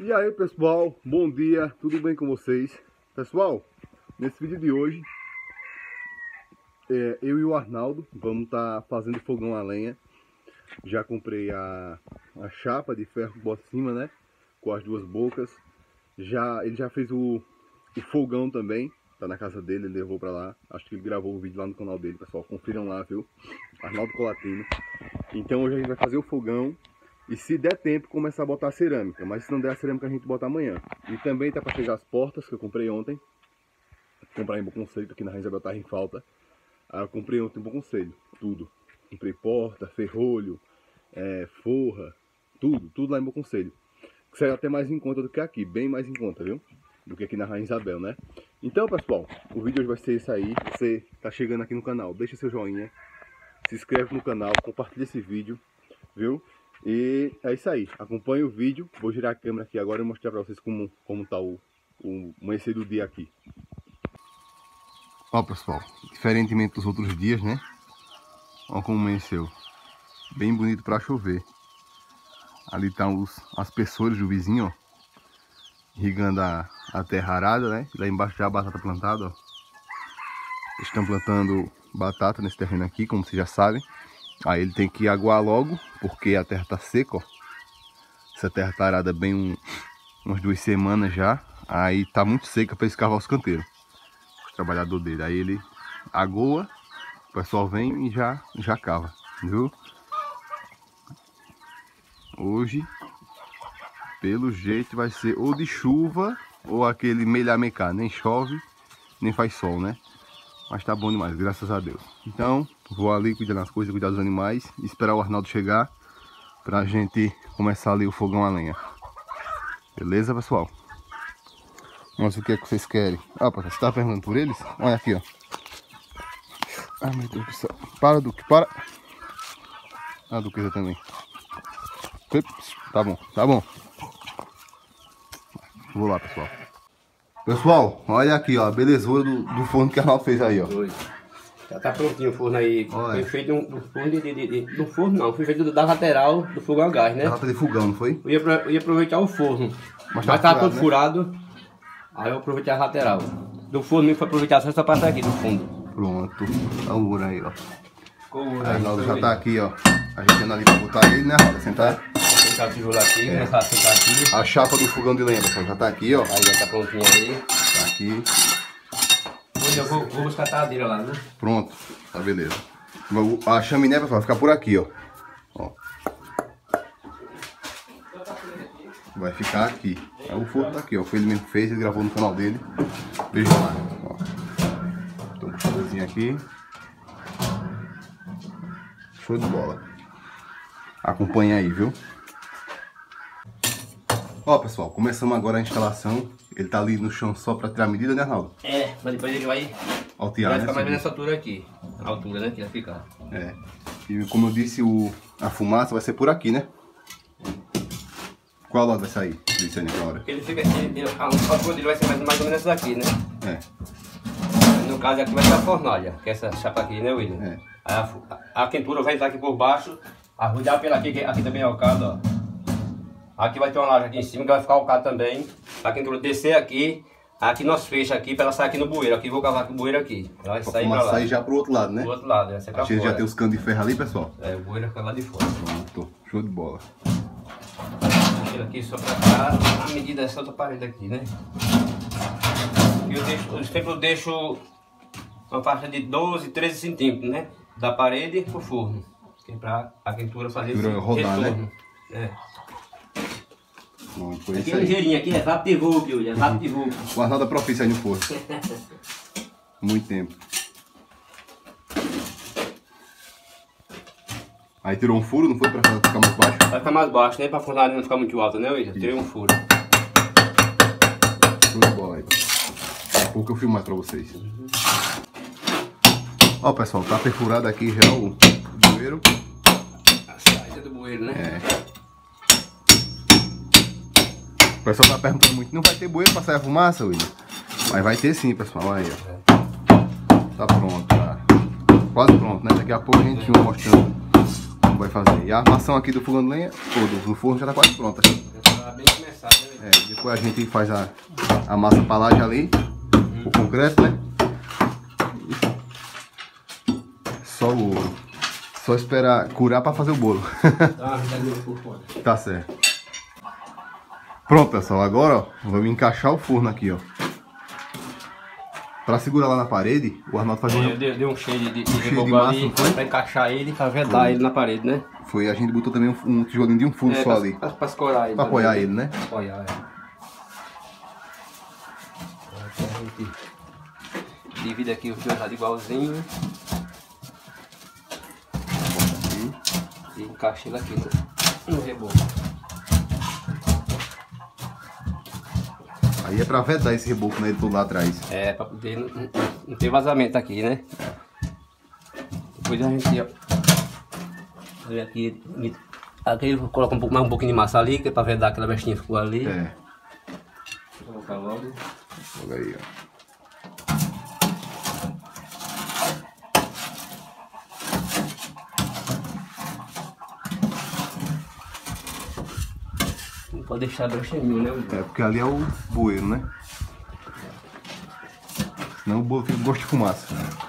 E aí pessoal, bom dia, tudo bem com vocês? Pessoal, nesse vídeo de hoje eu e o Arnaldo vamos estar fazendo fogão a lenha. Já comprei a chapa de ferro que bota cima, né? Com as duas bocas. Ele já fez o fogão também, tá na casa dele, ele levou pra lá. Acho que ele gravou o vídeo lá no canal dele, pessoal, confiram lá, viu? Arnaldo Colatino. Então hoje a gente vai fazer o fogão. E se der tempo, começar a botar a cerâmica. Mas se não der a cerâmica, a gente bota amanhã. E também tá para chegar as portas, que eu comprei ontem. Comprar em Bom Conselho, aqui na Rainha Isabel tá em falta. Aí eu comprei ontem em Bom Conselho, tudo. Comprei porta, ferrolho, forra, tudo lá em Bom Conselho. Que saiu até mais em conta do que aqui, bem mais em conta, viu? Do que aqui na Rainha Isabel, né? Então, pessoal, o vídeo hoje vai ser isso aí. Você tá chegando aqui no canal, deixa seu joinha. Se inscreve no canal, compartilha esse vídeo, viu? E é isso aí, acompanhe o vídeo. Vou girar a câmera aqui agora e mostrar pra vocês como tá o amanhecer do dia aqui. Ó pessoal, diferentemente dos outros dias, né? Ó como amanheceu. Bem bonito pra chover. Ali tá os aspersores do vizinho, ó. Irrigando a terra arada, né? Lá embaixo já a batata plantada, ó. Eles estão plantando batata nesse terreno aqui, como vocês já sabem. Aí ele tem que aguar logo, porque a terra tá seca, ó. Essa terra tá arada bem umas 2 semanas já. Aí tá muito seca para escavar os canteiros. Os trabalhadores dele. Aí ele agoa, o pessoal vem e já cava, viu? Hoje, pelo jeito, vai ser ou de chuva ou aquele melhar-mecá. Nem chove, nem faz sol, né? Mas tá bom demais, graças a Deus. Então, vou ali cuidar das coisas, cuidar dos animais. E esperar o Arnaldo chegar pra gente começar ali o fogão a lenha. Beleza, pessoal? Mas o que é que vocês querem? Ah, você tá perguntando por eles? Olha aqui, ó. Ai, meu Deus do céu. Para, Duque, para. A Duquesa também. Tá bom, tá bom. Vou lá, pessoal. Pessoal, olha aqui, ó, a belezura do forno que a Arnaldo fez aí, ó. Já tá prontinho o forno aí. Olha. Foi feito do forno do forno não, foi feito da lateral do fogão a gás, né? Da lata de fogão, não foi? Eu ia aproveitar o forno, mas tava todo furado. Aí eu aproveitei a lateral. Do forno mesmo foi aproveitar só essa parte aqui do fundo. Pronto, tá o muro aí, ó. Ficou o muro aí. Aí Arnaldo já tá aqui, ó. Ajeitando ali pra botar ele, né, Arnaldo? Sentar. Sentar o tijolo aqui, começar a sentar aqui. A chapa do fogão de lenha, pessoal, já tá aqui, ó. Aí já tá prontinho aí. Tá aqui. Hoje eu vou buscar a tadeira lá, né? Pronto, tá beleza. A chaminé, pessoal, vai ficar por aqui, ó. Vai ficar aqui. Aí o forno tá aqui, ó. Foi ele mesmo que fez, ele gravou no canal dele. Veja lá, ó. Tem um puxadorzinho aqui. Show de bola. Acompanha aí, viu? Ó, pessoal, começamos agora a instalação. Ele tá ali no chão só pra tirar a medida, né, Arnaldo? Mas depois ele vai altear, ficar mais nessa altura aqui. A altura, né, que vai ficar. E como eu disse, a fumaça vai ser por aqui, né? Qual lado vai sair? Dizendo agora. A altura dele vai ser mais ou menos essa daqui, né? No caso aqui vai ser a fornalha, que é essa chapa aqui, né, William? Aí a quentura vai entrar aqui por baixo, arrodear pela aqui, que aqui também é alcado, ó. Aqui vai ter uma laje aqui em cima que vai ficar alcado também. A quentura descer aqui, aqui nós fecha aqui pra ela sair aqui no bueiro. Aqui vou cavar aqui o bueiro aqui. Ela vai sair pra lá. Sair já pro outro lado, né? Pro outro lado, vai sair pra fora. Já tem os canos de ferro ali, pessoal? O bueiro fica lá de fora. Pronto, show de bola. Tira aqui só pra cá, a medida dessa outra parede aqui, né? Eu sempre deixo uma faixa de 12, 13 centímetros, né? Da parede pro forno. Que é pra a quentura fazer esse rodar, retorno. Né? Pronto, foi aqui isso aí. ligeirinho, aqui é VaptVup, William, VaptVup. O Arnaldo é profício aí no forno. Muito tempo. Aí tirou um furo, não foi? Pra ficar mais baixo? Vai ficar mais baixo, né? Pra fornalha não ficar muito alta, né, William? Tirei um furo. Show de bola aí. Daqui a pouco eu filmo mais pra vocês. Ó, pessoal, tá perfurado aqui já o bueiro. A saída do bueiro, né? O pessoal tá perguntando muito, não vai ter bueiro pra sair a fumaça, William? Mas vai ter sim, pessoal, aí, ó. Tá pronto, tá. Quase pronto, né? Daqui a pouco a gente mostrando como vai fazer. E a armação aqui do fogão de lenha, do forno já tá quase pronta. Tá bem começado, né? Depois a gente faz a massa pra laje ali, o concreto, né? Só o ouro. Só esperar curar pra fazer o bolo. Tá certo. Pronto, pessoal. Agora, ó, vamos encaixar o forno aqui, ó. Pra segurar lá na parede, o Arnaldo faz um... Deu um cheio de reboco ali pra encaixar ele, pra vedar ele na parede, né? Foi, a gente botou também um tijolinho de um fundo só ali. Pra escorar ele. Pra apoiar ele, né? Pra apoiar, Aqui a gente divide aqui os dois lados igualzinho. E encaixa ele aqui no reboco. Aí é pra vedar esse reboco, né, do lá atrás. Pra poder não ter vazamento aqui, né? Depois a gente, ó, olha aqui coloca mais um pouquinho de massa ali, que é pra vedar aquela bestinha que ficou ali. Vou colocar logo. Olha aí, ó. Não pode deixar broxeminho, né? Porque ali é o bueiro, né? Senão o bolo fica com gosto de fumaça.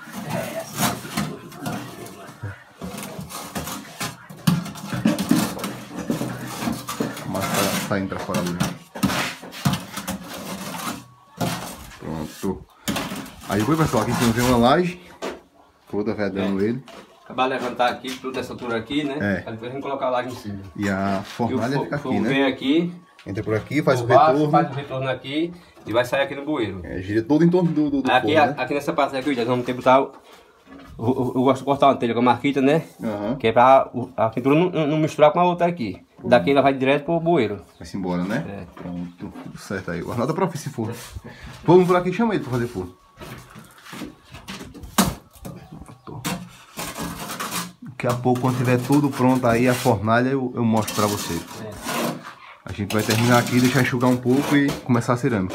A massa tá saindo pra fora ali. Pronto. Aí depois, pessoal, aqui tem uma laje. Toda vedando ele. Acabar de levantar aqui, tudo dessa altura aqui, né? Aí depois a gente colocar a laje em cima. E a fornalha fica aqui, né? Vem aqui. Entra por aqui, faz o baixo, retorno. faz o retorno aqui e vai sair aqui no bueiro. Gira todo em torno do aqui, forno, né? Aqui nessa parte aqui, nós vamos ter que botar... Eu gosto de cortar uma telha com a marquita, né? Que é pra a pintura não misturar com a outra aqui. Daqui ela vai direto pro bueiro. Vai-se embora, né? Pronto, tudo certo aí. O Arnaldo é profissa em forno. Vamos por aqui, chama ele pra fazer forno. Daqui a pouco, quando tiver tudo pronto aí, a fornalha, eu mostro pra vocês. A gente vai terminar aqui, deixar enxugar um pouco e começar a cerâmica.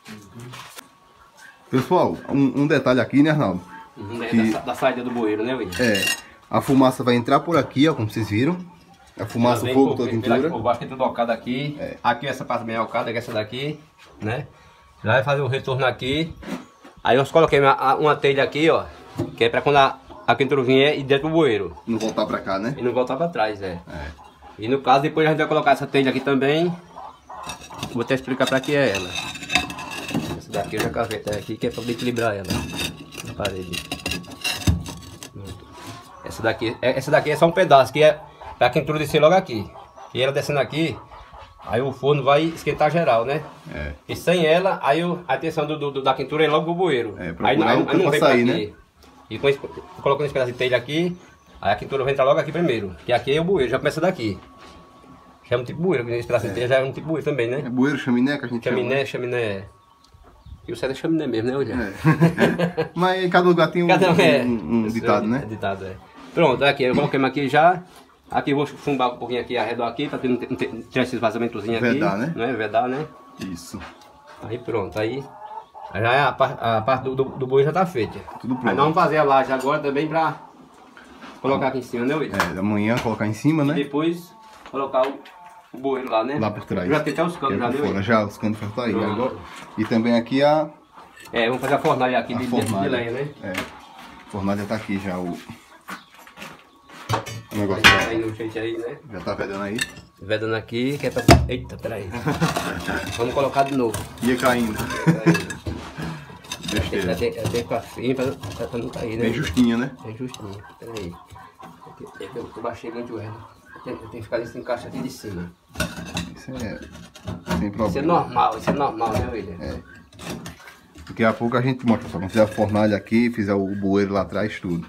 Pessoal, um detalhe aqui, né, Arnaldo? Da saída do bueiro, né, William? A fumaça vai entrar por aqui, ó, como vocês viram. A fumaça, o fogo, toda a pintura. Por baixo tem tudo alcado aqui. Aqui essa parte bem alcada, que é essa daqui, né? Já vai fazer o retorno aqui. Aí eu coloquei uma telha aqui, ó, que é pra quando a pintura vier e dentro do bueiro. Não voltar pra cá, né? E não voltar pra trás, E no caso, depois a gente vai colocar essa telha aqui também. Vou até explicar pra que é ela. Essa daqui eu já cavei até aqui, que é pra equilibrar ela na parede. Essa daqui é só um pedaço, que é pra quentura descer logo aqui. E ela descendo aqui, aí o forno vai esquentar geral, né? E sem ela, aí a tensão da quentura é logo pro bueiro. Aí não vem sair, né? E colocando esse pedaço de telha aqui, aí a quentura vai entrar logo aqui primeiro. Que aqui é o bueiro, já começa daqui. Já é um tipo bueiro, esse pedaço de telha já é um tipo bueiro também, né? É bueiro, chaminé que a gente chama. Chaminé. E o certo é chaminé mesmo, né, William? Mas em cada lugar tem um ditado, né? Ditado, Pronto, aqui, eu coloquei aqui já. Aqui eu vou fumbar um pouquinho aqui, arredor aqui, pra não tirar esses vazamentozinhos aqui. Vedar, né? Vedar, né? Isso. Aí pronto, aí já a parte do bueiro já tá feita. Tudo pronto. Aí nós vamos fazer a laje agora também pra colocar aqui em cima, né, William? Amanhã colocar em cima, né? E depois colocar o bueiro lá, né? Lá por trás. Já tem até os canos, já deu? Já, os canos estão aí. Agora. E também aqui a... vamos fazer a fornalha aqui de lenha, né? A fornalha tá aqui já, o negócio aí no jeito aí, né? Já tá vedando aí. Vedando aqui, que é pra... Eita, peraí. Vamos colocar de novo. Ia caindo. Besteira. Tem que ficar firme pra não cair, né? Bem justinha, né? Bem justinha. Peraí. Eu baixei muito ela. Tem que ficar nesse encaixe aqui de cima. Isso sem problema. Isso é normal, né, William? Daqui a pouco a gente mostra, só quando fizer a fornalha aqui, fizer o bueiro lá atrás, tudo.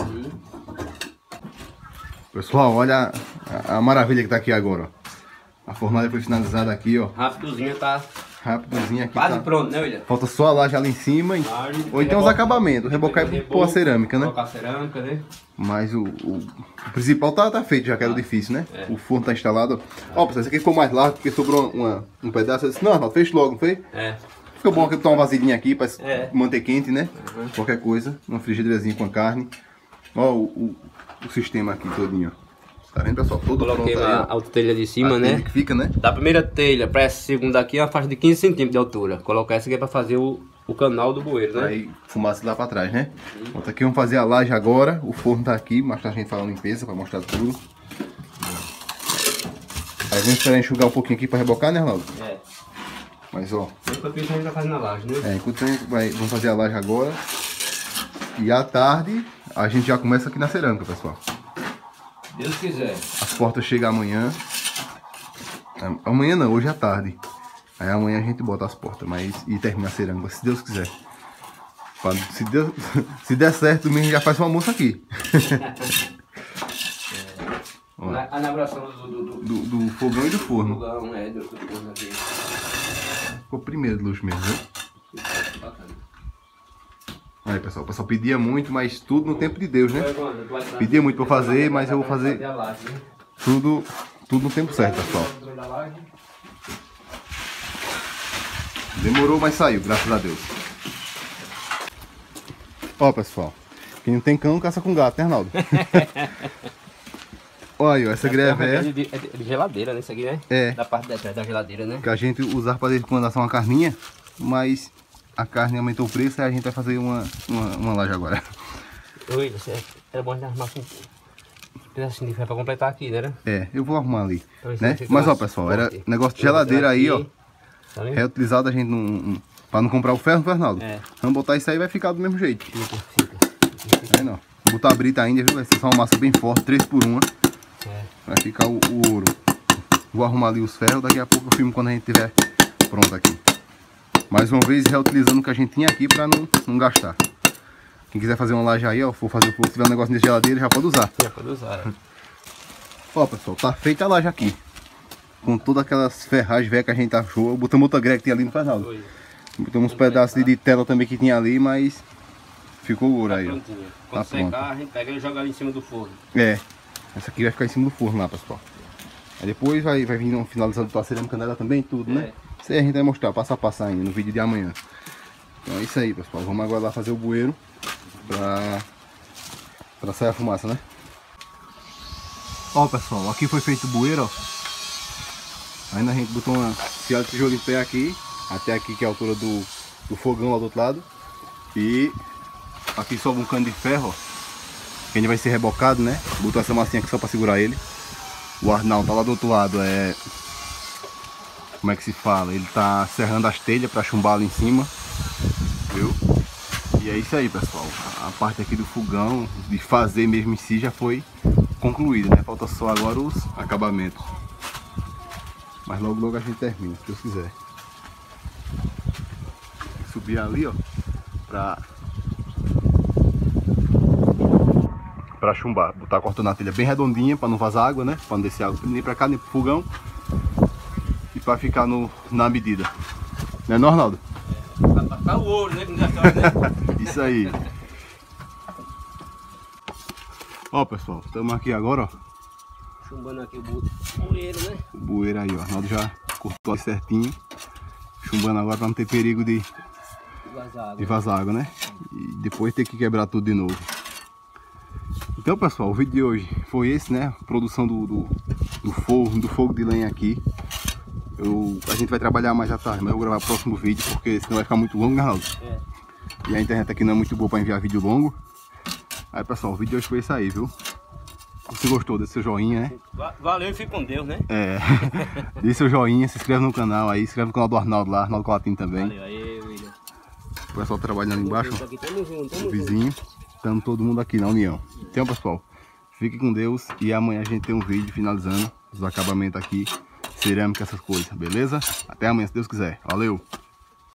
Pessoal, olha a maravilha que tá aqui agora, ó. A fornalha foi finalizada aqui, ó. Rapidozinho tá... Rapidozinho aqui. Quase pronto, né, William? Falta só a laje ali em cima. Ou então os acabamentos. Rebocar e pôr a cerâmica, né? Colocar a cerâmica, né? Mas o principal tá feito, já que era o difícil, né? O forno tá instalado. Ó, pessoal, esse aqui ficou mais largo porque sobrou um pedaço. Eu disse, não, Arnaldo, fecha logo, não foi? Fica bom que botar uma vasilhinha aqui pra manter quente, né? Qualquer coisa. Uma frigideirazinha com a carne. Ó, o sistema aqui todinho, ó. Tá vendo, pessoal? Todo coloquei pronto aí, a outra telha de cima, né? Que fica, né? Da primeira telha para essa segunda aqui é uma faixa de 15 centímetros de altura. Colocar essa aqui é para fazer o canal do bueiro, né? Aí fumaça lá para trás, né? Pronto, aqui vamos fazer a laje agora. O forno tá aqui, mais tarde a gente faz a limpeza para mostrar tudo. Aí vamos esperar enxugar um pouquinho aqui para rebocar, né, Arnaldo? É. Mas ó. Enquanto isso a gente vai fazer na laje, né? Enquanto a gente vamos fazer a laje agora. E à tarde a gente já começa aqui na cerâmica, pessoal. Deus quiser. As portas chegam amanhã. Amanhã não, hoje à tarde. Aí amanhã a gente bota as portas, e termina a cerâmica, se Deus quiser. Se der certo, domingo a gente já faz um almoço aqui. A elaboração do fogão e do forno. Do forno aqui. Ficou primeiro de luxo mesmo, né? Aí, pessoal, o pessoal pedia muito, mas tudo no tempo de Deus, né? Pedia muito pra fazer, mas eu vou fazer tudo no tempo certo, pessoal. Demorou, mas saiu, graças a Deus. Ó, pessoal, quem não tem cão, caça com gato, né, Arnaldo? Olha, essa greve é de geladeira, né? Isso aqui, né? É. Da parte de trás da geladeira, né? Que a gente usar para recomendação uma carninha, mas a carne aumentou o preço e a gente vai fazer uma laje agora. Oi, era bom a gente arrumar com um pedacinho de ferro para completar aqui, né? É, eu vou arrumar ali, então, né? Mas ó, pessoal, era negócio de geladeira aí, ó. Tá Reutilizado, a gente não... Para não comprar o ferro, Fernaldo. É. Vamos botar isso aí, vai ficar do mesmo jeito. Fica. Aí não. Vou botar a brita ainda, viu? Vai ser só uma massa bem forte, 3x1. É. Vai ficar o ouro. Vou arrumar ali os ferros, daqui a pouco eu filmo quando a gente tiver pronto aqui. Mais uma vez, reutilizando o que a gente tinha aqui para não gastar. Quem quiser fazer uma laje aí, ó, for fazer o fogo, se tiver um negócio de geladeira, já pode usar. Já pode usar. Ó, pessoal, tá feita a laje aqui. Com todas aquelas ferragens velhas que a gente achou. Botamos outra grega que tinha ali no Fernaldo. Botamos uns pedaços de tela também que tinha ali, mas ficou ouro aí, ó. Quando secar, a gente pega e joga ali em cima do forno. É. Essa aqui vai ficar em cima do forno lá, pessoal. Aí depois vai vir um finalizado da cerâmica nela também, tudo, né? Isso aí a gente vai mostrar passo a passo ainda no vídeo de amanhã. Então é isso aí, pessoal. Vamos agora lá fazer o bueiro pra sair a fumaça, né? Ó, pessoal, aqui foi feito o bueiro, ó. Ainda a gente botou uma fiada de tijolo em pé aqui, até aqui que é a altura do fogão lá do outro lado. E aqui sobe um cano de ferro, ó, que a gente vai ser rebocado, né? Botou essa massinha aqui só pra segurar ele. O Arnaldo tá lá do outro lado, como é que se fala? Ele tá serrando as telhas pra chumbar lá em cima, viu? E é isso aí, pessoal. A parte aqui do fogão, de fazer mesmo em si, já foi concluída, né? Falta só agora os acabamentos. Mas logo a gente termina, se Deus quiser. Subir ali, ó, pra chumbar. Botar cortando a telha bem redondinha pra não vazar água, né? Pra não descer água nem pra cá, nem pro fogão. E pra ficar na medida. Né, não, Arnaldo? Pra ficar o ouro, né? Isso aí. Ó, pessoal, estamos aqui agora, ó. Chumbando aqui o bueiro, né? O bueiro aí, ó. O Arnaldo já cortou certinho. Chumbando agora pra não ter perigo de vazar água, né? E depois ter que quebrar tudo de novo. Então, pessoal, o vídeo de hoje foi esse, né? Produção do fogo de lenha aqui. A gente vai trabalhar mais à tarde, mas eu vou gravar o próximo vídeo, porque senão vai ficar muito longo, né, Arnaldo? É. E a internet aqui não é muito boa para enviar vídeo longo. Aí, pessoal, o vídeo de hoje foi isso aí, viu? Se você gostou, dê seu joinha, né? Valeu e fique com Deus, né? É. Dê seu joinha, se inscreve no canal aí, se inscreve no canal do Arnaldo lá, Arnaldo Colatinho também. Valeu aí, William. O pessoal trabalhando ali embaixo, tamo junto, o vizinho. Estamos todo mundo aqui na união. Então, pessoal, fique com Deus e amanhã a gente tem um vídeo finalizando os acabamentos aqui, cerâmica, essas coisas, beleza? Até amanhã, se Deus quiser. Valeu!